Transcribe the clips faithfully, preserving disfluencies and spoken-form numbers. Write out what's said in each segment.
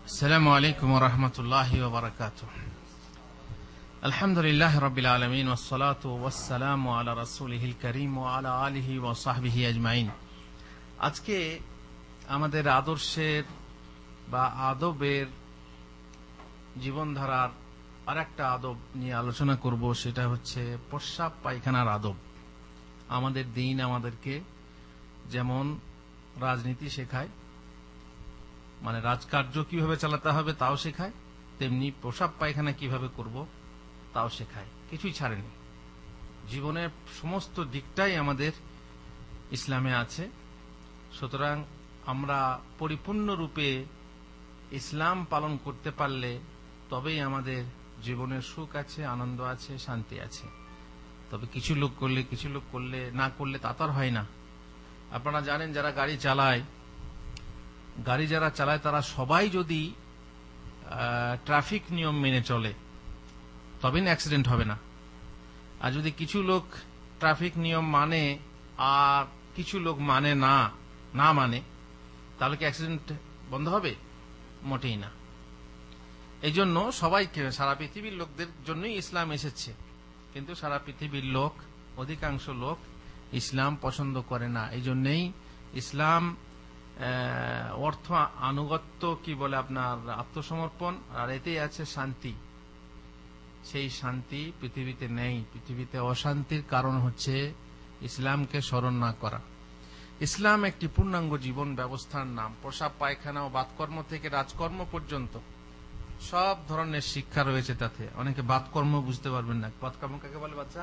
আসসালামু আলাইকুম ওয়া রাহমাতুল্লাহি ওয়া বারাকাতুহু। আলহামদুলিল্লাহি রাব্বিল আলামিন ওয়াস সালাতু ওয়াস সালামু আলা রাসূলিহিল কারীম ওয়া আলা আলিহি ওয়া সাহবিহি আজমাইন। আজকে আমাদের আদর্শের বা আদবের জীবনধারার আরেকটা আদব নিয়ে আলোচনা করব, সেটা হচ্ছে প্রস্রাব পায়খানার আদব। আমাদের দিন আমাদেরকে যেমন রাজনীতি শেখায়, মানে রাজকার্য কিভাবে চালাতে হবে তাও শেখায়, তেমনি প্রস্রাব পায়খানা কিভাবে করব তাও শেখায়। কিছুই ছাড়েনি, জীবনের সমস্ত দিকটাই আমাদের ইসলামে আছে। সুতরাং আমরা পরিপূর্ণরূপে ইসলাম পালন করতে পারলে তবেই আমাদের জীবনের সুখ আছে, আনন্দ আছে, শান্তি আছে। তবে কিছু লোক করলে কিছু লোক করলে না করলে তা তো আর হয় না। আপনারা জানেন, যারা গাড়ি চালায় গাড়ি যারা চালায় তারা সবাই যদি ট্রাফিক নিয়ম মেনে চলে তবেই না অ্যাক্সিডেন্ট হবে না। আর যদি কিছু লোক ট্রাফিক নিয়ম মানে আর কিছু লোক মানে না না মানে তাহলে কি অ্যাক্সিডেন্ট বন্ধ হবে? মোটেই না। এই জন্য সবাইকে, সারা পৃথিবীর লোকদের জন্যই ইসলাম এসেছে, কিন্তু সারা পৃথিবীর লোক, অধিকাংশ লোক ইসলাম পছন্দ করে না। এই জন্যই ইসলাম অর্থ আনুগত্য কি বলে, আপনার আত্মসমর্পণ, আর এতেই আছে শান্তি। সেই শান্তি পৃথিবীতে নেই। পৃথিবীতে অশান্তির কারণ হচ্ছে ইসলামকে স্মরণ না করা। ইসলাম একটি পূর্ণাঙ্গ জীবন ব্যবস্থার নাম। প্রস্রাব পায়খানা ও বাতকর্ম থেকে রাজকর্ম পর্যন্ত সব ধরনের শিক্ষা রয়েছে তাতে। অনেকে বাতকর্ম বুঝতে পারবেন না। বাতকর্ম কাকে বলে বাচ্চা?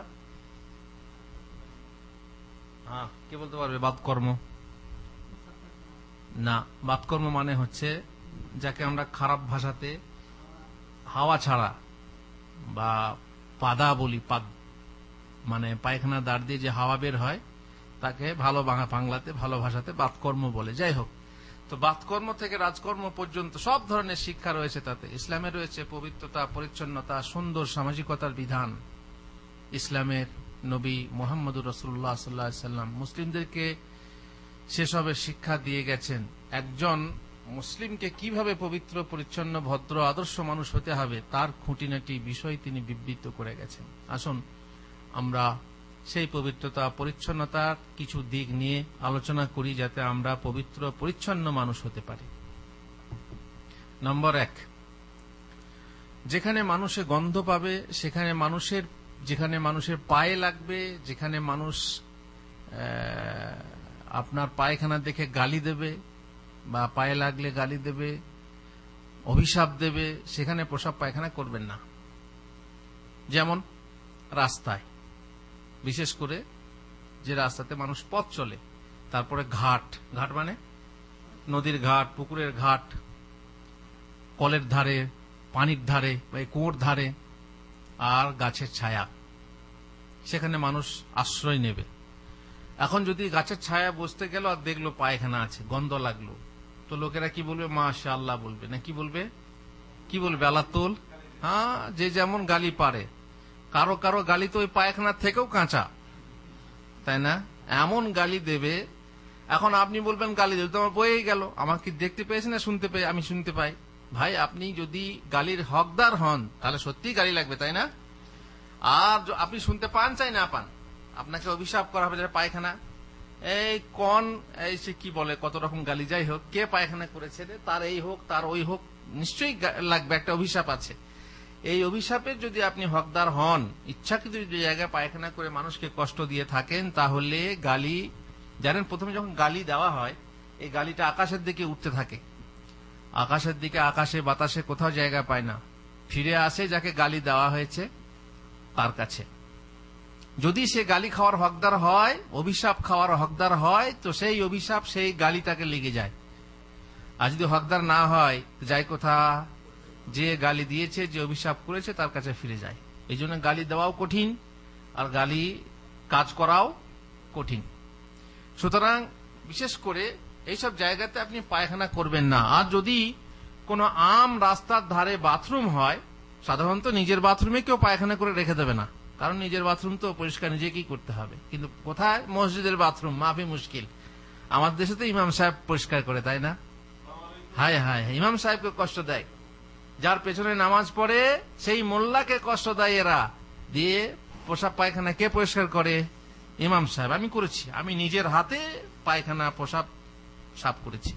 হ্যাঁ, কে বলতে পারবে বাতকর্ম? না, বাতকর্ম মানে হচ্ছে যাকে আমরা খারাপ ভাষাতে হাওয়া ছাড়া বা পাদা বলি, পাদ মানে পায়খানা দাঁড় দিয়ে যে হাওয়া বের হয় তাকে ভালো বাংলাতে, ভালো ভাষাতে বাতকর্ম বলে। যাই হোক, তো বাতকর্ম থেকে রাজকর্ম পর্যন্ত সব ধরনের শিক্ষা রয়েছে তাতে। ইসলামে রয়েছে পবিত্রতা, পরিচ্ছন্নতা, সুন্দর সামাজিকতার বিধান। ইসলামের নবী মুহাম্মদুর রাসূলুল্লাহ সাল্লাল্লাহু আলাইহি ওয়াসাল্লাম মুসলিমদেরকে সেসবের শিক্ষা দিয়ে গেছেন। একজন মুসলিমকে কিভাবে পবিত্র, পরিচ্ছন্ন, ভদ্র, আদর্শ মানুষ হতে হবে তার খুঁটিনাটি বিষয় তিনি বিবৃত করে গেছেন। আসুন আমরা সেই পবিত্রতা, পরিচ্ছন্নতার কিছু দিক নিয়ে আলোচনা করি, যাতে আমরা পবিত্র, পরিচ্ছন্ন মানুষ হতে পারি। নম্বর এক, যেখানে মানুষে গন্ধ পাবে, সেখানে মানুষের যেখানে মানুষের পায়ে লাগবে, যেখানে মানুষ আপনার পায়খানা দেখে গালি দেবে বা পায়ে লাগলে গালি দেবে, অভিশাপ দেবে, সেখানে প্রস্রাব পায়খানা করবেন না। যেমন রাস্তায়, বিশেষ করে যে রাস্তাতে মানুষ পথ চলে, তারপরে ঘাট, ঘাট মানে নদীর ঘাট, পুকুরের ঘাট, কলের ধারে, পানির ধারে বা কুয়োর ধারে, আর গাছের ছায়া, সেখানে মানুষ আশ্রয় নেবে। এখন যদি গাছের ছায়া বসতে গেল আর দেখলো পায়খানা আছে, গন্ধ লাগলো, তো লোকেরা কি বলবে? মাশাআল্লাহ বলবে না কি বলবে? কি বলবে? আল্লাহ তোল। হ্যাঁ, যে যেমন গালি পারে। কারো কারো গালি তো ওই পায়খানার থেকেও কাঁচা, তাই না? এমন গালি দেবে। এখন আপনি বলবেন গালি দেবে, তোমার বয়েই গেল, আমাকে দেখতে পেয়েছি না শুনতে পেয়ে? আমি শুনতে পাই। ভাই, আপনি যদি গালির হকদার হন তাহলে সত্যি গালি লাগবে, তাই না? আর আপনি শুনতে পান চাই না পান, আপনাকে অভিশাপ করা হবে যে পায়খানা, এই কোন, এই সে কি বলে, কত রকম গালি। যাই হোক, কে পায়খানা করেছে রে, তার এই হোক, তার ওই হোক, নিশ্চয়ই লাগবে, একটা অভিশাপ আছে। এই অভিশাপের যদি আপনি হকদার হন, ইচ্ছাকৃত যদি জায়গায় পায়খানা করে মানুষকে কষ্ট দিয়ে থাকেন, তাহলে গালি, জানেন প্রথমে যখন গালি দেওয়া হয় এই গালিটা আকাশের দিকে উঠতে থাকে, আকাশের দিকে, আকাশে বাতাসে কোথাও জায়গা পায় না, ফিরে আসে যাকে গালি দেওয়া হয়েছে তার কাছে। যদি সে গালি খাওয়ার হকদার হয়, অভিশাপ খাওয়ার হকদার হয়, তো সেই অভিশাপ সেই গালিটাকে লেগে যায়। আর যদি হকদার না হয়, যায় কোথা? যে গালি দিয়েছে, যে অভিশাপ করেছে তার কাছে ফিরে যায়। এই জন্য গালি দেওয়াও কঠিন আর গালি কাজ করাও কঠিন। সুতরাং বিশেষ করে এইসব জায়গাতে আপনি পায়খানা করবেন না। আর যদি কোনো আম রাস্তার ধারে বাথরুম হয়, সাধারণত নিজের বাথরুমে কেউ পায়খানা করে রেখে দেবে না, কারণ নিজের বাথরুম তো পরিষ্কার নিজেকেই করতে হবে। কিন্তু কোথায়? মসজিদের বাথরুম, মাফি মুশকিল। আমাদের দেশে তো ইমাম সাহেব পরিষ্কার করে, তাই না? হায় হায়, ইমাম সাহেবকে কষ্ট দেয়, যার পেছনে নামাজ পড়ে সেই মোল্লাকে কষ্ট দেয় এরা, দিয়ে পোশাক পায়খানা কে পরিষ্কার করে? ইমাম সাহেব। আমি করেছি, আমি নিজের হাতে পায়খানা পোশাক সাফ করেছি।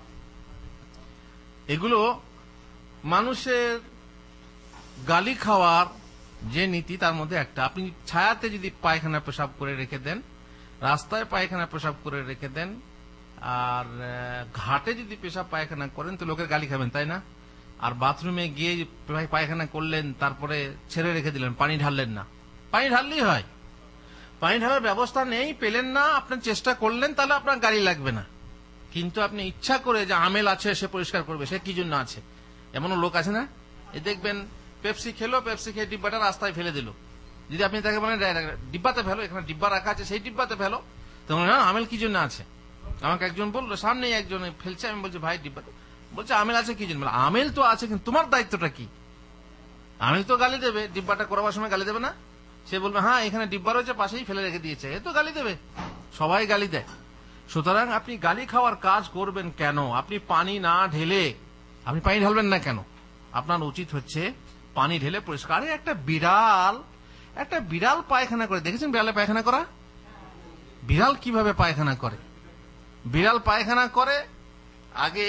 এগুলো মানুষের গালি খাওয়ার যে নীতি তার মধ্যে একটা। আপনি ছায়াতে যদি পায়খানা পেশাব করে রেখে দেন, রাস্তায় পায়খানা পেশাব করে রেখে দেন, আর ঘাটে যদি পেশাব পায়খানা করেন তো লোকের গালি খাবেন, তাই না? আর বাথরুমে গিয়ে পায়খানা করলেন, তারপরে ছেড়ে রেখে দিলেন, পানি ঢাললেন না। পানি ঢাললেই হয়, পানি ঢালার ব্যবস্থা নেই, পেলেন না, আপনার চেষ্টা করলেন, তাহলে আপনার গালি লাগবে না। কিন্তু আপনি ইচ্ছা করে যে আমেল আছে সে পরিষ্কার করবে, সে কি জন্য আছে? এমনও লোক আছে না, এ দেখবেন পেপসি খেলো, পেপসি খেয়ে ডিব্বাটা রাস্তায় ফেলে দিল। যদি আপনি তাকে বলেন ডিব্বাতে ফেলো, এখানে ডিব্বা রাখা আছে, সেই ডিব্বাতে ফেলো, তো আমেল কি জন্য আছে? আমাকে একজন বললো, সামনেই একজন ফেলছে, আমি বলছি ভাই ডিব্বাতে, বলছে আমেল আছে কি জন্য? আমেল তো আছে, কিন্তু তোমার দায়িত্বটা কি? আমেল তো গালি দেবে, ডিব্বাটা করাবার সময় গালি দেবে না? সে বলবে হ্যাঁ এখানে ডিব্বা রয়েছে, পাশেই ফেলে রেখে দিয়েছে, এ তো গালি দেবে, সবাই গালি দেয়। সুতরাং আপনি গালি খাওয়ার কাজ করবেন কেন? আপনি পানি না ঢেলে আপনি পানি ঢালবেন না কেন? আপনার উচিত হচ্ছে পানি ঢেলে পরিষ্কার। একটা বিড়াল একটা বিড়াল পায়খানা করে দেখেছেন? বিড়ালে পায়খানা করা? বিড়াল কিভাবে পায়খানা করে? বিড়াল পায়খানা করে আগে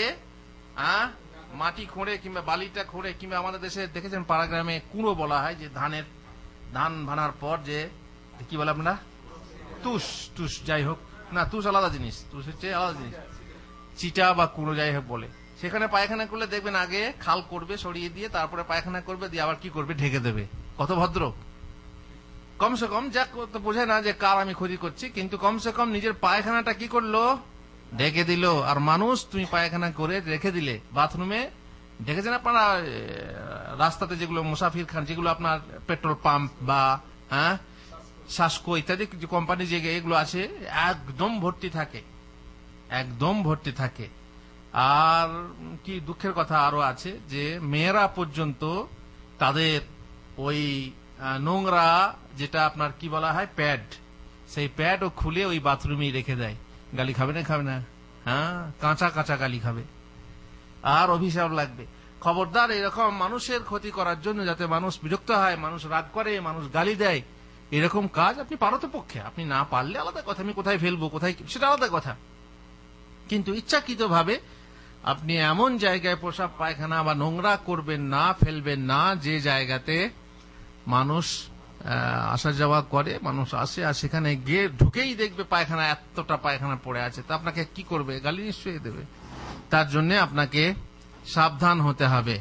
মাটি খোঁড়ে কিংবা বালিটা খোঁড়ে, কিংবা আমাদের দেশে দেখেছেন পাড়া গ্রামে কুঁড়ো বলা হয়, যে ধানের ধান ভানার পর যে কি বলে আপনারা, তুষ তুষ যাই হোক না, তুষ আলাদা জিনিস, তুষ হচ্ছে আলাদা জিনিস, চিটা বা কুঁড়ো যাই হোক বলে, সেখানে পায়খানা করলে দেখবেন আগে খাল করবে সরিয়ে দিয়ে, তারপরে পায়খানা করবে, দিয়ে আবার কি করবে, ঢেকে দেবে। কত ভদ্র! কমসে কম যা বোঝে না যে কার আমি ক্ষতি করছি, কিন্তু কমসে কম নিজের পায়খানাটা কি করলো, ঢেকে দিল। আর মানুষ তুমি পায়খানা করে রেখে দিলে বাথরুমে, দেখেছেন আপনারা রাস্তাতে যেগুলো মুসাফির খান, যেগুলো আপনার পেট্রোল পাম্প বা হ্যাঁ শাসকো ইত্যাদি যে কোম্পানি যে এগুলো আছে, একদম ভর্তি থাকে, একদম ভর্তি থাকে। আর কি দুঃখের কথা আরো আছে যে মেয়েরা পর্যন্ত তাদের ওই নোংরা যেটা আপনার কি বলা হয় প্যাড, সেই প্যাডও খুলে ওই বাথরুমেই রেখে দেয়। গালি খাবে না? খাবে না? হ্যাঁ, কাঁচা কাঁচা গালি খাবে, আর অভিশাপ লাগবে। খবরদার এরকম মানুষের ক্ষতি করার জন্য, যাতে মানুষ বিরক্ত হয়, মানুষ রাগ করে, মানুষ গালি দেয়, এরকম কাজ আপনি পারতপক্ষে, আপনি না পারলে আলাদা কথা, আমি কোথায় ফেলবো কোথায় সেটা আলাদা কথা, কিন্তু ইচ্ছাকৃত ভাবে আপনি এমন জায়গায় প্রসাব পায়খানা বা নোংরা করবেন না, ফেলবেন না, যে জায়গাতে মানুষ আসা যাওয়া করে, মানুষ আসে, আর সেখানে গিয়ে ঢুকেই দেখবে পায়খানা, এতটা পায়খানা পড়ে আছে, তা আপনাকে কি করবে? গালি নিশ্চয়ই দেবে। তার জন্য আপনাকে সাবধান হতে হবে।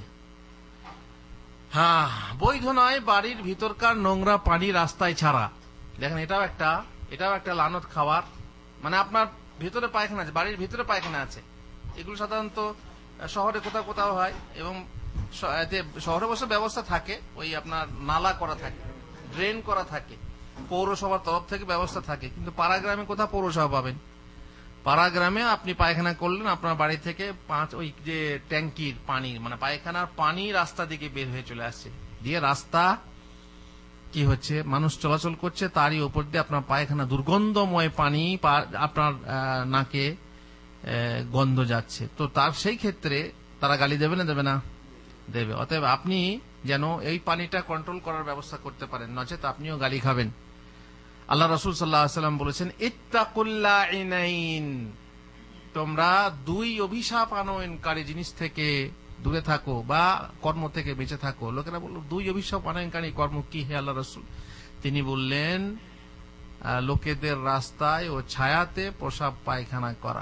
হ্যাঁ, বৈধ নয় বাড়ির ভিতরকার নোংরা পানি রাস্তায় ছাড়া। দেখেন এটাও একটা এটাও একটা লানত খাওয়ার, মানে আপনার ভিতরে পায়খানা আছে, বাড়ির ভিতরে পায়খানা আছে, এগুলো সাধারণত শহরে কোথাও কোথাও হয়, এবং শহরে বসে ব্যবস্থা থাকে, ওই আপনার নালা করা থাকে, ড্রেন করা থাকে, পৌরসভার তরফ থেকে ব্যবস্থা থাকে, কিন্তু পাড়া গ্রামে কোথাও পৌরসভা পাবেন? পাড়া গ্রামে আপনি পায়খানা করলেন, আপনার বাড়ি থেকে পাঁচ ওই যে ট্যাঙ্কির পানি, মানে পায়খানার পানি রাস্তা দিকে বের হয়ে চলে আসছে, দিয়ে রাস্তা কি হচ্ছে, মানুষ চলাচল করছে, তারই উপর দিয়ে আপনার পায়খানা, দুর্গন্ধময় পানি আপনার নাকে গন্ধ যাচ্ছে। তো তার সেই ক্ষেত্রে তারা গালি দেবে না দেবে না? দেবে। অতএব আপনি যেন এই পানিটা কন্ট্রোল করার ব্যবস্থা করতে পারেন, নচেত আপনিও গালি খাবেন। আল্লাহ রাসূল সাল্লাল্লাহু আলাইহি ওয়াসাল্লাম বলেছেন, ইত্তাকুল্লা ইনাইন, তোমরা দুই অভিশাপ আনয়নকারী জিনিস থেকে দূরে থাকো বা কর্ম থেকে বেঁচে থাকো। লোকেরা বলল, দুই অভিশাপ আনয়নকারী কর্ম কি হে আল্লাহ রাসূল? তিনি বললেন, লোকেদের রাস্তায় ও ছায়াতে প্রসাব পায়খানা করা।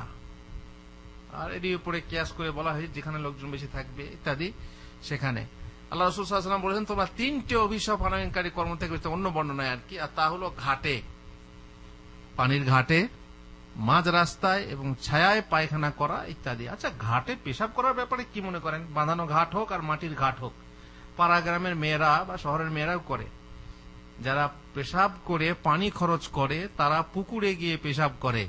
আর এর উপরে কিয়াস করে বলা হয় যেখানে লোকজন বেশি থাকবে ইত্যাদি, সেখানে আল্লাহ রাসূল সাল্লাল্লাহু আলাইহি ওয়াসাল্লাম বলেছেন, তোমরা তিনটে অভিশাপ আনয়নকারী কর্ম থেকে, অন্য বর্ণনায় আর কি, আর তা হলো ঘাটে, পানির ঘাটে, মাঝ রাস্তায় এবং ছায়ায় পায়খানা করা ইত্যাদি। আচ্ছা, ঘাটে পেশাব করার ব্যাপারে কি মনে করেন? বাঁধানো ঘাট হোক আর মাটির ঘাট হোক, পাড়া গ্রামের মেয়েরা বা শহরের মেয়েরাও করে। যারা পেশাব করে পানি খরচ করে, তারা পুকুরে গিয়ে পেশাব করে,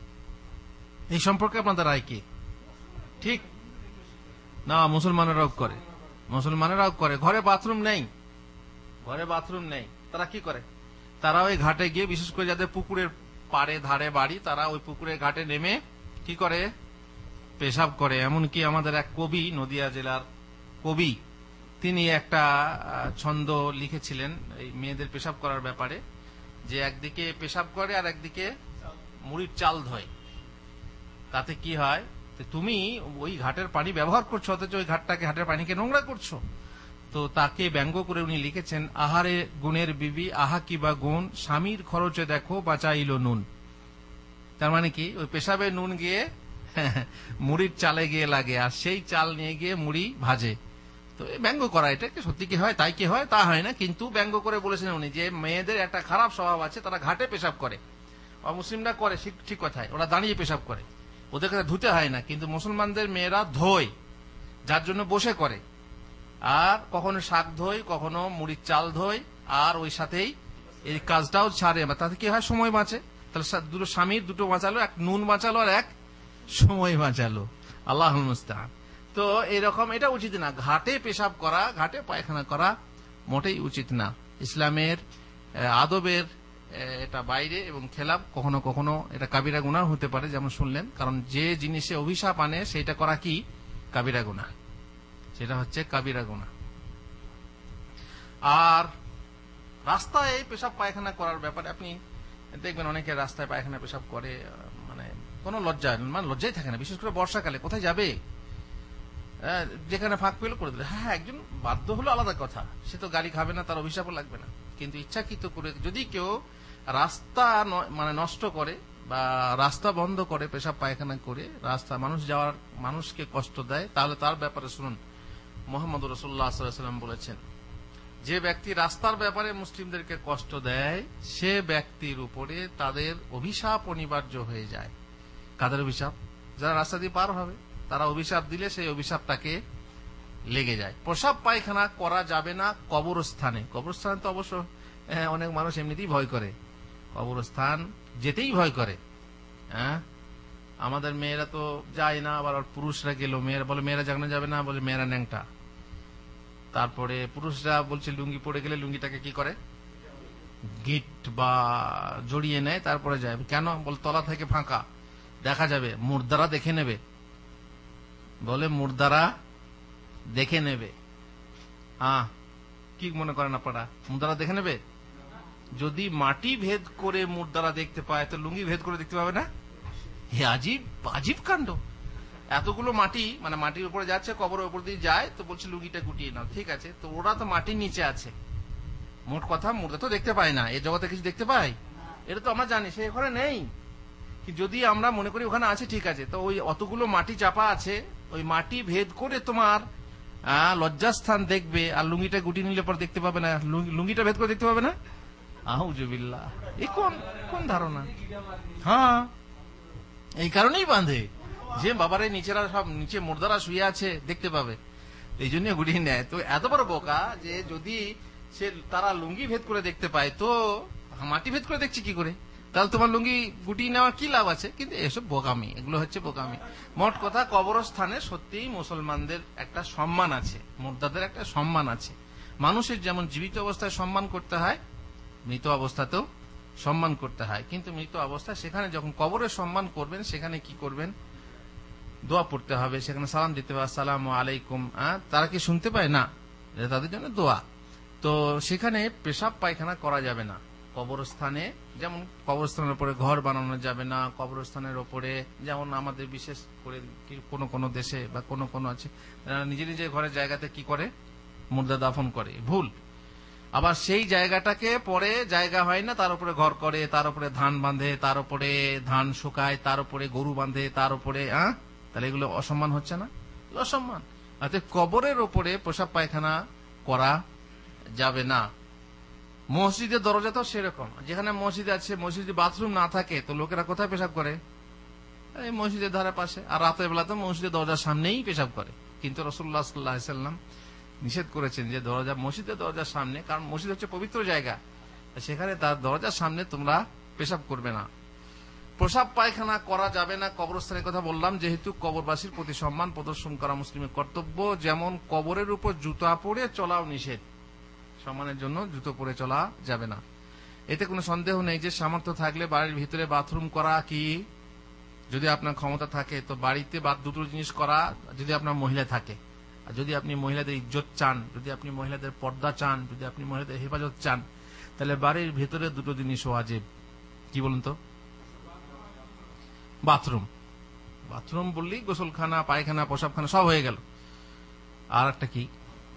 এই সম্পর্কে আপনাদের রায় কি? ঠিক না? মুসলমানেরাও করে, মুসলমানেরাও করে। ঘরে বাথরুম নেই, ঘরে বাথরুম নেই, তারা কি করে? তারা ওই ঘাটে গিয়ে, বিশেষ করে যাদের পুকুরের পাড়ে ধারে বাড়ি, তারা ওই পুকুরের ঘাটে নেমে কি করে, পেশাব করে। এমনকি আমাদের এক কবি, নদিয়া জেলার কবি, তিনি একটা ছন্দ লিখেছিলেন এই মেয়েদের পেশাব করার ব্যাপারে, যে একদিকে পেশাব করে আর একদিকে মুড়ির চাল ধোয়। তাতে কি হয়, তুমি ওই ঘাটের পানি ব্যবহার করছো, অথচ ওই ঘাটটাকে, ঘাটের পানিকে নোংরা করছো। তো তাকে ব্যঙ্গ করে উনি লিখেছেন, আহারে গুণের বিবি, আহা কি বা গুণ, স্বামীর খরচে দেখো বাঁচাইল নুন। তার মানে কি, ওই পেশাবে নুন গিয়ে মুড়ির চালে গিয়ে লাগে, আর সেই চাল নিয়ে গিয়ে মুড়ি ভাজে। তো ব্যঙ্গ করা, এটা সত্যি কি হয়, তাই কি হয়, তা হয় না, কিন্তু ব্যঙ্গ করে বলেছেন উনি যে মেয়েদের একটা খারাপ স্বভাব আছে, তারা ঘাটে পেশাব করে। মুসলিমরা করে ঠিক কথায়, ওরা দাঁড়িয়ে পেশাব করে, ওদের কাছে ধুতে হয় না, কিন্তু মুসলমানদের মেয়েরা ধোয়, যার জন্য বসে করে। আর কখনো শাক ধোয়, কখনো মুড়ির চাল ধোয়, আর ওই সাথেই এই কাজটাও ছাড়ে। তাতে কি হয়, সময় বাঁচে। তাহলে দুটো স্বামীর দুটো বাঁচালো, এক নুন বাঁচালো আর এক সময় বাঁচালো। আল্লাহুল মুস্তাআন। তো এরকম, এটা উচিত না, ঘাটে পেশাব করা, ঘাটে পায়খানা করা মোটেই উচিত না। ইসলামের আদবের এটা বাইরে, এবং খেলাপ কখনো কখনো এটা কাবিরা গুনাহ হতে পারে, যেমন শুনলেন। কারণ যে জিনিসে অভিশাপ আনে সেটা করা কি কাবিরা গুনাহ, সেটা হচ্ছে কাবিরা গুনাহ। আর রাস্তায় পেশাব পায়খানা করার ব্যাপারে আপনি দেখবেন অনেকে রাস্তায় পায়খানা পেশাব করে, মানে কোনো লজ্জা, মানে লজ্জাই থাকে না। বিশেষ করে বর্ষাকালে কোথায় যাবে, যেখানে ফাঁক পেল করে দিলে, হ্যাঁ একজন বাধ্য হলো আলাদা কথা, সে তো গালি খাবে না, তার অভিশাপও লাগবে না। কিন্তু ইচ্ছাকৃত করে যদি কেউ রাস্তা মানে নষ্ট করে বা রাস্তা বন্ধ করে পেশাব পায়খানা করে রাস্তা মানুষ যাওয়ার মানুষকে কষ্ট দেয়, তাহলে তার ব্যাপারে শুনুন, মুহাম্মদ রাসূলুল্লাহ সাল্লাল্লাহু আলাইহি ওয়াসাল্লাম বলেছেন, যে ব্যক্তি রাস্তার ব্যাপারে মুসলিমদেরকে কষ্ট দেয়, সে ব্যক্তির উপরে তাদের অভিশাপ অনিবার্য হয়ে যায়। কাদের অভিশাপ? যারা রাস্তা দিয়ে পার হবে, তারা অভিশাপ দিলে সেই অভিশাপটাকে লেগে যায়। প্রসাব পায়খানা করা যাবে না কবরস্থানে। কবরস্থানে তো অবশ্য অনেক মানুষ এমনিতেই ভয় করে, কবরস্থান যেতেই ভয় করে। হ্যাঁ, আমাদের মেয়েরা তো যায় না, আবার পুরুষরা গেল, মেয়েরা বলে মেয়েরা জানা যাবে না, বলে মেয়েরা ন্যাংটা। তারপরে পুরুষরা বলছে লুঙ্গি পড়ে গেলে লুঙ্গিটাকে কি করে, গিট বা জড়িয়ে নেয়, তারপরে যায়। কেন? বল তলা থেকে ফাঁকা, দেখা যাবে, মুর্দারা দেখে নেবে, বলে মুর্দারা দেখে নেবে। হ্যাঁ, কি মনে করেন আপনারা, মুর্দারা দেখে নেবে? যদি মাটি ভেদ করে মুর্দারা দেখতে পায়, তো লুঙ্গি ভেদ করে দেখতে পাবে না? হে আজীব আজীব কাণ্ড। এতগুলো মাটি, মানে মাটির উপরে যাচ্ছে, কবরের উপর দিয়ে যায়, তো বলছে লুঙ্গিটা গুটিয়ে নাও। ঠিক আছে, তো ওরা তো মাটির নিচে আছে, মোট কথা মুর্দা তো দেখতে পায় না। এ জগতে কিছু দেখতে পায়? এটা তো আমরা জানি সে ওখানে নেই। যদি আমরা মনে করি ওখানে আছে, ঠিক আছে, তো ওই অতগুলো মাটি চাপা আছে, ওই মাটি ভেদ করে তোমার লজ্জাস্থান দেখবে, আর লুঙ্গিটা গুটিয়ে নিলে পর দেখতে পাবে না, লুঙ্গিটা ভেদ করে দেখতে পাবে না। আউযুবিল্লাহ, এই কোন কোন ধারণা? হ্যাঁ, এই কারণেই বাঁধে যে বাবারে নিচেরা সব, নিচে মুর্দারা শুয়ে আছে, দেখতে পাবে, এই জন্য গুটিয়ে নেয়। তো এত বড় বোকা যে যদি সে তারা লুঙ্গি ভেদ করে দেখতে পায়, তো মাটি ভেদ করে দেখছে কি করে? তাহলে তোমার লুঙ্গি গুটিয়ে নেওয়া কি লাভ আছে? কিন্তু এসব বোকামি, এগুলো হচ্ছে বোকামি। মোট কথা, কবরস্থানে সত্যিই মুসলমানদের একটা সম্মান আছে, মুর্দাদের একটা সম্মান আছে। মানুষের যেমন জীবিত অবস্থায় সম্মান করতে হয়, মৃত অবস্থাতেও সম্মান করতে হয়। কিন্তু মৃত অবস্থায় সেখানে যখন কবরের সম্মান করবেন, সেখানে কি করবেন? দোয়া পড়তে হবে, সেখানে সালাম দিতে হবে, আসসালামু আলাইকুম। তারা কি শুনতে পায় না? এটা তাদের জন্য দোয়া। তো সেখানে পেশাব পায়খানা করা যাবে না কবরস্থানে। যেমন কবরস্থানের উপরে ঘর বানানো যাবে না, কবরস্থানের উপরে, যেমন আমাদের বিশেষ করে কোন কোন দেশে বা কোন কোন আছে, নিজে নিজে ঘরের জায়গাতে কি করে, মুর্দা দাফন করে, ভুল। আবার সেই জায়গাটাকে পরে জায়গা হয় না, তার উপরে ঘর করে, তার উপরে ধান বাঁধে, তার উপরে ধান শুকায়, তার উপরে গরু বাঁধে, তার উপরে, হ্যাঁ, তাহলে এগুলো অসম্মান হচ্ছে না? অসম্মান। অর্থাৎ কবরের উপরে প্রসাব পায়খানা করা যাবে না। মসজিদের দরজা তো সেরকম, যেখানে মসজিদ আছে, মসজিদে বাথরুম না থাকে, তো লোকেরা কোথায় পেশাব করে? এই মসজিদের ধারে পাশে। আর রাতের বেলা তো মসজিদের দরজার সামনেই পেশাব করে। কিন্তু রাসূলুল্লাহ সাল্লাল্লাহু আলাইহি ওয়াসাল্লাম নিষেধ করেছেন যে দরজা, মসজিদের দরজার সামনে, কারণ মসজিদ হচ্ছে পবিত্র জায়গা, সেখানে তার দরজার সামনে তোমরা পেশাব করবে না। প্রসাব পায়খানা করা যাবে না কবরস্থানের কথা বললাম, যেহেতু কবরবাসীর প্রতি সম্মান প্রদর্শন করা মুসলিমের কর্তব্য। যেমন কবরের উপর জুতা পরে চলাও নিষেধ, সম্মানের জন্য জুতো পরে চলা যাবে না। এতে কোনো সন্দেহ নেই যে সামর্থ্য থাকলে বাড়ির ভিতরে বাথরুম করা কি যদি আপনার ক্ষমতা থাকে তো বাড়িতে বা দুটো জিনিস করা, যদি আপনার মহিলা থাকে, আর যদি আপনি মহিলাদের ইজ্জত চান, যদি আপনি মহিলাদের পর্দা চান, যদি আপনি মহিলাদের হেফাজত চান, তাহলে বাড়ির ভেতরে দুটো জিনিস ওয়াজিব। কি বলুন তো? বাথরুম। বাথরুম বললেই গোসলখানা, পায়খানা, প্রসাবখানা সব হয়ে গেল। আর একটা কি?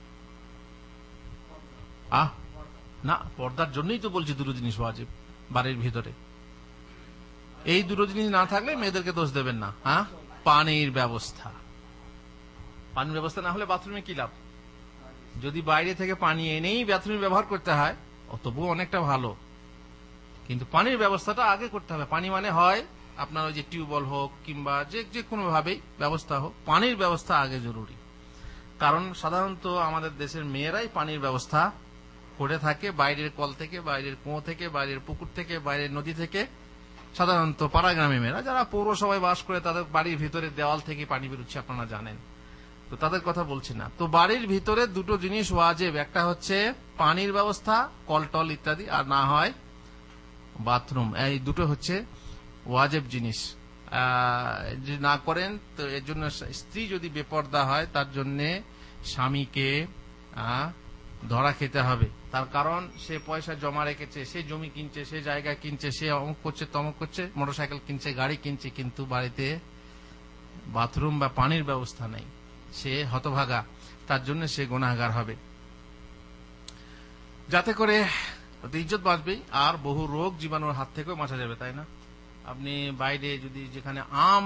আহ না, পর্দার জন্যই তো বলছি দুটো জিনিস ওয়াজিব বাড়ির ভিতরে। এই দুটো জিনিস না থাকলে মেয়েদেরকে দোষ দেবেন না। হ্যাঁ, পানির ব্যবস্থা। পানির ব্যবস্থা না হলে বাথরুমে কি লাভ? যদি বাইরে থেকে পানি এনেই বাথরুমে ব্যবহার করতে হয় তবুও অনেকটা ভালো, কিন্তু পানির ব্যবস্থাটা আগে করতে হবে। পানি মানে হয় আপনার ওই যে টিউবওয়েল হোক কিংবা যে যে কোনো ভাবেই ব্যবস্থা হোক, পানির ব্যবস্থা আগে জরুরি। কারণ সাধারণত আমাদের দেশের মেয়েরাই পানির ব্যবস্থা করে থাকে, বাইরের কল থেকে, বাইরের কুয়ো থেকে, বাইরের পুকুর থেকে, বাইরের নদী থেকে। সাধারণত পাড়া গ্রামে মেয়েরা যারা পৌরসভায় বাস করে তাদের বাড়ির ভিতরে দেওয়াল থেকে পানি বেরোচ্ছে, আপনারা জানেন, তো তাদের কথা বলছি না। তো বাড়ির ভিতরে দুটো জিনিস ওয়াজিব, একটা হচ্ছে পানির ব্যবস্থা, কলটল ইত্যাদি, আর না হয় বাথরুম। এই দুটো হচ্ছে ওয়াজিব জিনিস। যদি না করেন তো এর জন্য স্ত্রী যদি বেপর্দা হয় তার জন্য স্বামীকে ধরা খেতে হবে। তার কারণ সে পয়সা জমা রেখেছে, সে জমি কিনছে, সে জায়গা কিনছে, সে অমুক করছে তমুক করছে, মোটরসাইকেল কিনছে, গাড়ি কিনছে, কিন্তু বাড়িতে বাথরুম বা পানির ব্যবস্থা নেই। সে হতভাগা, তার জন্য সে গুনাহগার হবে। যাতে করে ইজ্জত বাঁচবে আর বহু রোগ জীবাণুর হাত থেকেও বাঁচা যাবে, তাই না? আপনি বাইরে যদি যেখানে আম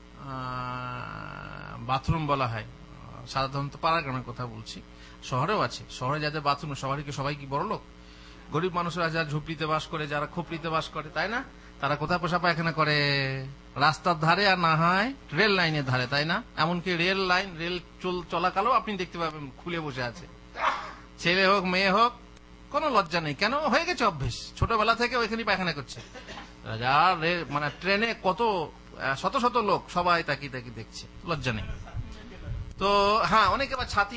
বাথরুম বলা হয়, সাধারণত পাড়া গ্রামের কথা বলছি, শহরেও আছে, শহরে যাদের বাথরুম, সবারই সবাই কি বড় লোক? গরিব মানুষরা যারা ঝুপড়িতে বাস করে, যারা খোপড়িতে বাস করে, তাই না, তারা কোথায় পোষা পায়খানা করে? রাস্তার ধারে, আর না হয় রেল লাইনের ধারে, তাই না? এমনকি রেল লাইন, রেল চলাকালেও আপনি দেখতে পাবেন খুলে বসে আছে, ছেলে হোক মেয়ে হোক, কোনো লজ্জা নেই। কেন? হয়ে গেছে অভ্যেস, ছোটবেলা থেকে ওইখানে পায়খানা করছে। যার মানে ট্রেনে কত শত শত লোক, সবাই তাকিয়ে তাকিয়ে দেখছে, লজ্জা নেই। তো হ্যাঁ, অনেকে বা ছাতি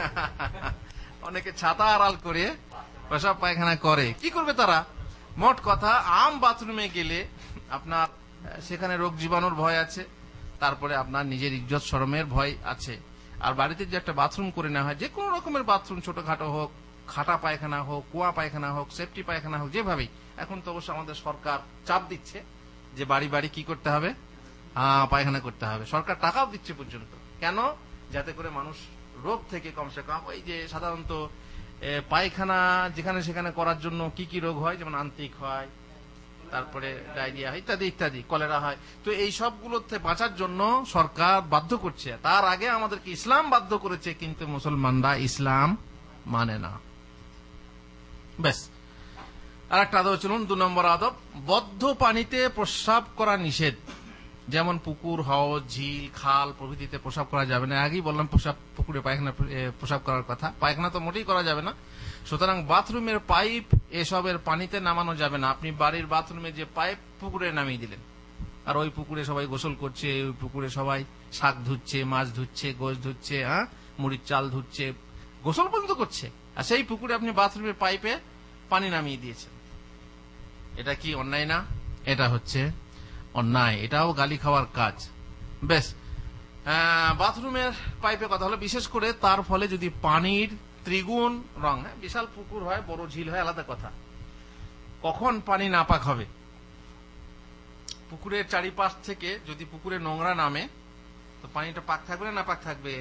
অনেকে ছাতা আড়াল করে পেশাব পায়খানা করে। কি করবে তারা? মোট কথা, আম বাথরুমে গেলে আপনার সেখানে রোগ জীবাণুর ভয় আছে, তারপরে আপনার নিজের ইজ্জত শরমের ভয় আছে। আর বাড়িতে যে একটা বাথরুম করে নেওয়া হয়, যে কোনো রকমের বাথরুম, ছোটখাটো হোক, খাটা পায়খানা হোক, কুয়া পায়খানা হোক, সেফটি পায়খানা হোক, যেভাবেই, এখন তো অবশ্য আমাদের সরকার চাপ দিচ্ছে যে বাড়ি বাড়ি কি করতে হবে, পায়খানা করতে হবে। সরকার টাকাও দিচ্ছে পর্যন্ত। কেন? যাতে করে মানুষ রোগ থেকে কমসে কম, ওই যে সাধারণত পায়খানা যেখানে সেখানে করার জন্য কি কি রোগ হয়, যেমন আন্ত্রিক হয়, তারপরে ডায়রিয়া ইত্যাদি ইত্যাদি, কলেরা হয়। তো এই সবগুলোতে বাঁচার জন্য সরকার বাধ্য করছে। তার আগে আমাদেরকে ইসলাম বাধ্য করেছে, কিন্তু মুসলমানরা ইসলাম মানে না। ব্যাস। আর একটা আদব চলুন, দু নম্বর আদব, বদ্ধ পানিতে প্রস্রাব করা নিষেধ। যেমন পুকুর, হাওর, ঝিল, খাল প্রভৃতিতে প্রস্রাব করা যাবে না। আগেই বললাম প্রস্রাব, পুকুরে পায়খানা প্রস্রাব করার কথা। পায়খানা তো মোটেই করা যাবে না। সুতরাং বাথরুমের পাইপ এসবের পানিতে নামানো যাবে না। আপনি বাড়ির বাথরুমে যে পাইপ পুকুরে নামিয়ে দিলেন, আর ওই পুকুরে সবাই গোসল করছে, ওই পুকুরে সবাই শাক ধুচ্ছে, মাছ ধুচ্ছে, গোশ ধুচ্ছে, হ্যাঁ, মুড়ির চাল ধুচ্ছে, গোসল পর্যন্ত করছে, আর সেই পুকুরে আপনি বাথরুমের পাইপে পানি নামিয়ে দিয়েছেন। এটা কি অন্যায় না? এটা হচ্ছে অন্যায়, এটাও গালি খাওয়ার কাজ। বেশ, বাথরুমের পাইপে কথা হলো, বিশেষ করে তার ফলে যদি পানির ত্রিগুণ রং, হ্যাঁ, বিশাল পুকুর হয়, বড় ঝিল হয়, আলাদা কথা। কখন পানি নাপাক হবে? পুকুরের চারিপাশ থেকে যদি পুকুরে নোংরা নামে তো পানিটা পাক থাকবে না নাপাক থাকবে?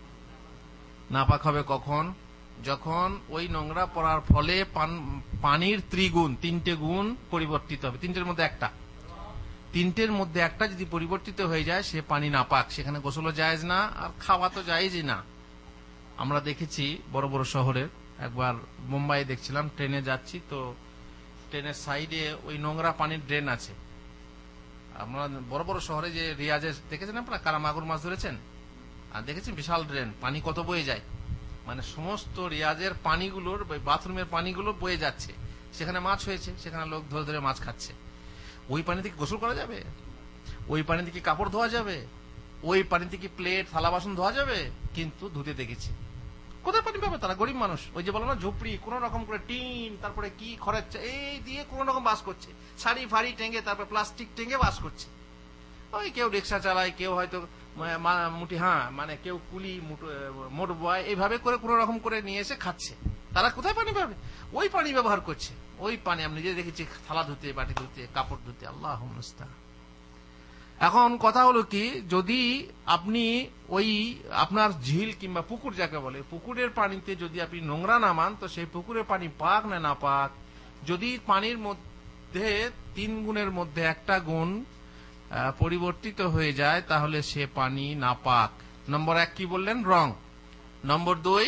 নাপাক হবে কখন? যখন ওই নোংরা পড়ার ফলে পানির ত্রিগুণ, তিনটে গুণ পরিবর্তিত হবে। তিনটের মধ্যে একটা তিনটের মধ্যে একটা যদি পরিবর্তিত হয়ে যায়, সে পানি নাপাক, সেখানে গোসলও জায়েজ না, আর খাওয়া তো জায়েজই না। আমরা দেখেছি বড় বড় শহরের, একবার মুম্বাই দেখছিলাম, ট্রেনে যাচ্ছি তো ট্রেনের সাইডে ওই নোংরা পানির ড্রেন আছে। আমরা বড় বড় শহরে যে রিয়াজে দেখেছেন আপনারা, কারা মাগুর মাছ ধরেছেন, আর দেখেছেন বিশাল ড্রেন, পানি কত বয়ে যায়, মানে সমস্ত রিয়াজের পানিগুলোর, বাথরুমের পানিগুলো বয়ে যাচ্ছে, সেখানে মাছ হয়েছে, সেখানে লোক ধরে ধরে মাছ খাচ্ছে। ওই পানি থেকে গোসল করা যাবে? ওই পানি থেকে কাপড় ধোয়া যাবে? ওই পানি থেকে প্লেট, থালা বাসন ধোয়া যাবে? কিন্তু ধুতে দেখেছি। কোথায় পানি পাবে তারা? গরিব মানুষ, ওই যে বলো না, ঝুপড়ি, কোন রকম করে টিন, তারপরে কি খরচ, এই দিয়ে কোন রকম বাস করছে, শাড়ি ফাড়ি টেঙ্গে, তারপরে প্লাস্টিক টেঙ্গে বাস করছে। ওই কেউ রিক্সা চালায়, কেউ হয়তো মুটি হ্যাঁ মানে কেউ কুলি মোট বয়, এইভাবে করে কোন রকম করে নিয়ে এসে খাচ্ছে। তারা কোথায় পানি পাবে? ওই পানি ব্যবহার করছে। ওই পানি আমি নিজে দেখেছি, থালা ধুতে, বাটি ধুতে, কাপড় ধুতে। আল্লাহ মুস্তাআন। এখন কথা হলো কি, যদি আপনি ওই আপনার ঝিল কিংবা পুকুর যাকে বলে, পুকুরের পানিতে যদি আপনি নোংরা নামান, তো সেই পুকুরের পানি পাক না না পাক, যদি পানির মধ্যে তিন গুণের মধ্যে একটা গুণ পরিবর্তিত হয়ে যায়, তাহলে সে পানি না পাক। নম্বর এক কি বললেন? রং। নম্বর দুই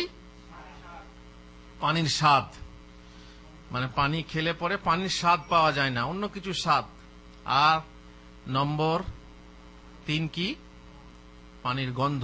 পানির স্বাদ, মানে পানি খেলে পরে পানির স্বাদ পাওয়া যায় না, অন্য কিছু স্বাদ। আর নম্বর তিন কি? পানির গন্ধ।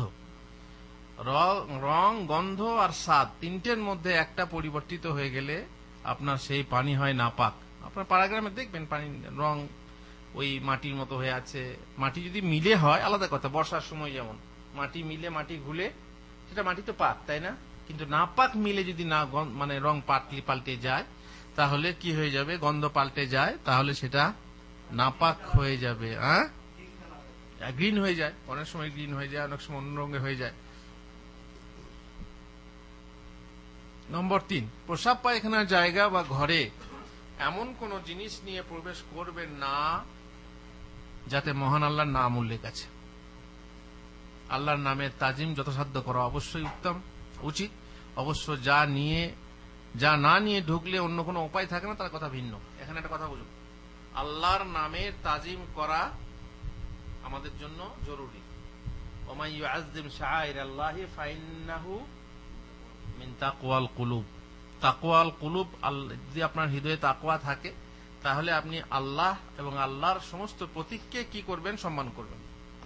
রং, গন্ধ আর স্বাদ, তিনটের মধ্যে একটা পরিবর্তিত হয়ে গেলে আপনার সেই পানি হয় নাপাক। আপনার পাড়াগ্রামে দেখবেন পানি রং ওই মাটির মতো হয়ে আছে। মাটি যদি মিলে হয় আলাদা কথা, বর্ষার সময় যেমন মাটি মিলে মাটি ঘুলে, সেটা মাটি তো পাক, তাই না? কিন্তু নাপাক মিলে যদি না মানে রং পাল্টে পাল্টে যায়, তাহলে কি হয়ে যাবে? গন্ধ পাল্টে যায়, তাহলে সেটা নাপাক হয়ে যাবে। হ্যাঁ, গ্রিন হয়ে যায়, অনেক সময় গ্রিন হয়ে যায়, অনেক সময় অন্য রঙে হয়ে যায়। নম্বর তিন, প্রসাব পায়খানার জায়গা বা ঘরে এমন কোন জিনিস নিয়ে প্রবেশ করবেন না যাতে মহান আল্লাহর নাম উল্লেখ আছে। আল্লাহর নামের তাজিম যথাসাধ্য করা অবশ্যই উত্তম, উচিত। অবশ্য যা নিয়ে যা না নিয়ে ঢুকলে অন্য কোনো উপায় থাকে না, তার কথা ভিন্ন। এখানে একটা কথা বুঝুন, আল্লাহর নামের তাজিম করা আমাদের জন্য জরুরি। ওয়া ইউআযযিম শাআইরাল্লাহি ফাইন্নাহু মিন তাকওয়াল কুলুব। তাকওয়াল কুলুব, যদি আপনার হৃদয়ে তাকওয়া থাকে, তাহলে আপনি আল্লাহ এবং আল্লাহর সমস্ত প্রতীককে কি করবেন? সম্মান করবেন।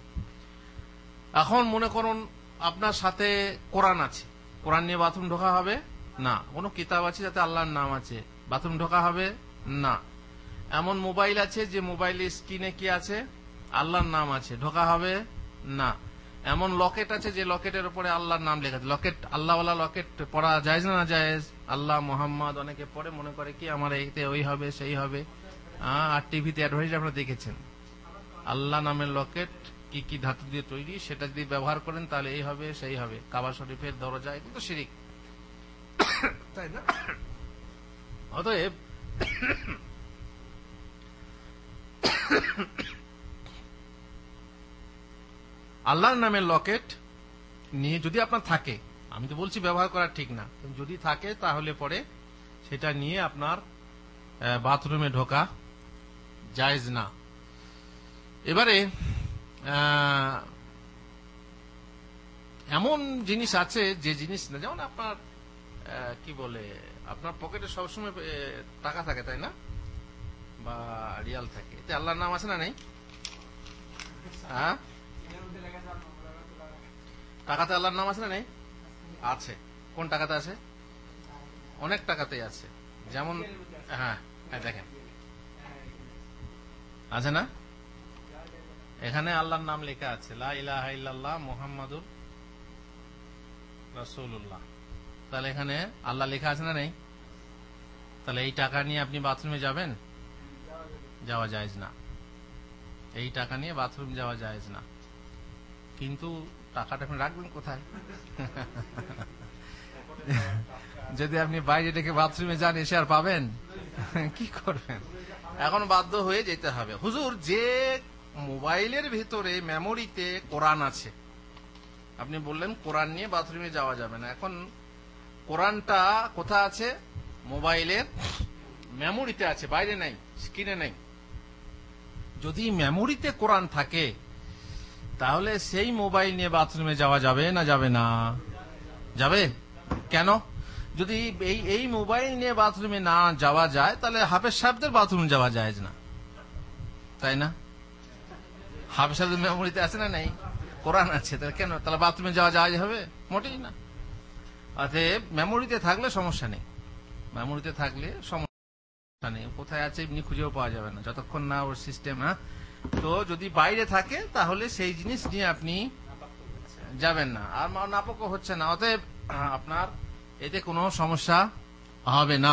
এখন মনে করুন আপনার সাথে কোরআন আছে, কোরআন নিয়ে বাথরুম ঢোকা হবে না। কোন কিতাব আছে যাতে আল্লাহর নাম আছে, বাথরুম ঢোকা হবে না। এমন মোবাইল আছে যে মোবাইলের স্ক্রিনে কি আছে? আল্লাহর নাম আছে, ঢোকা হবে না। এমন লকেট আছে যে লকেটের উপরে আল্লাহর নাম লেখা আছে, লকেট আল্লাহওয়ালা লকেট পড়া জায়েজ না জায়েজ? আল্লাহ মোহাম্মদ অনেকে পড়ে, মনে করে কি আমার এইতে ওই হবে সেই হবে। আর টিভিতে অ্যাডভার্টাইজ আপনারা দেখেছেন, আল্লাহ নামের লকেট কি কি ধাতু দিয়ে তৈরি, সেটা যদি ব্যবহার করেন তাহলে এই হবে সেই হবে। কাবা শরীফের দরজা, এগুলো তো শিরিক, তাই না? অতএব আল্লাহর নামের লকেট নিয়ে যদি আপনার থাকে, আমি তো বলছি ব্যবহার করা ঠিক না, যদি থাকে তাহলে পরে সেটা নিয়ে আপনার বাথরুমে ঢোকা জায়েজ না। এবারে এমন জিনিস আছে যে জিনিস না, যেমন আপনার কি বলে, আপনার পকেটে সবসময় টাকা থাকে, তাই না? বা রিয়াল থাকে, এতে আল্লাহর নাম আছে না নেই? হ্যাঁ, টাকাতে আল্লাহর নাম আছে না নেই? আছে। কোন টাকাতে আছে? অনেক টাকাতেই আছে। যেমন হ্যাঁ দেখেন, আছে না? এখানে আল্লাহর নাম লেখা আছে, লা ইলাহা ইল্লাল্লাহ মুহাম্মাদুর রাসূলুল্লাহ। তাহলে এখানে আল্লাহ লেখা আছে না নেই? তাহলে এই টাকা নিয়ে আপনি বাথরুমে যাবেন? যাওয়া জায়েজ না। এই টাকা নিয়ে বাথরুম যাওয়া জায়েজ না। কিন্তু টাকাটা আপনি রাখবেন কোথায়? যদি আপনি বাইরে রেখে বাথরুমে যান, এসে আর পাবেন? কি করবেন? এখন বাধ্য হয়ে যেতে হবে। হুজুর, যে মোবাইলের ভেতরে মেমোরিতে কোরআন আছে, আপনি বললেন কোরআন নিয়ে বাথরুমে যাওয়া যাবে না। এখন কোরআনটা কোথায় আছে? মোবাইলের মেমোরিতে আছে, বাইরে নাই, স্ক্রিনে নাই। যদি মেমোরিতে কোরআন থাকে, তাহলে সেই মোবাইল নিয়ে বাথরুমে যাওয়া যাবে না যাবে না? যাবে। কেন? যদি এই এই মোবাইল নিয়ে বাথরুমে না যাওয়া যায়, তাহলে হাফেজ সাহেবদের বাথরুমে যাওয়া যায় না, তাই না? হাফেজ সাহেবদের মেমোরিতে আছে না নেই? কোরআন আছে, তাহলে কেন তাহলে বাথরুমে যাওয়া যায় হবে? মোটেই না। অতএব মেমোরিতে থাকলে সমস্যা নেই, মেমোরিতে থাকলে সমস্যা নেই। কোথায় আছে এমনি খুঁজেও পাওয়া যাবে না যতক্ষণ না ওর সিস্টেম। হ্যাঁ, তো যদি বাইরে থাকে তাহলে সেই জিনিস নিয়ে আপনি যাবেন না, আর নাপাকও হচ্ছে না। অতএব আপনার এতে কোনো সমস্যা হবে না।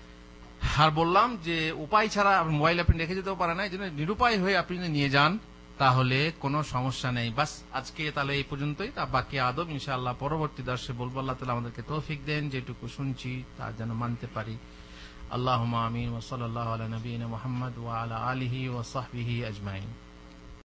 আর বললাম যে উপায় ছাড়া মোবাইল আপনি রেখে যেতেও পারে না, এই জন্য নিরুপায় হয়ে আপনি নিয়ে যান তাহলে কোনো সমস্যা নেই। বাস আজকে তাহলে এই পর্যন্তই। তা বাকি আদব ইনশাআল্লাহ পরবর্তী দর্শে বলবো। আল্লাহ তাআলা আমাদেরকে তৌফিক দেন যেটুকু শুনছি তা যেন মানতে পারি। আল্লাহুম্মা আমিন ওয়া সাল্লাল্লাহু আলা নবিয়িনা মুহাম্মদ ওয়া আলা আলিহি ওয়া সাহবিহি আজমাইন।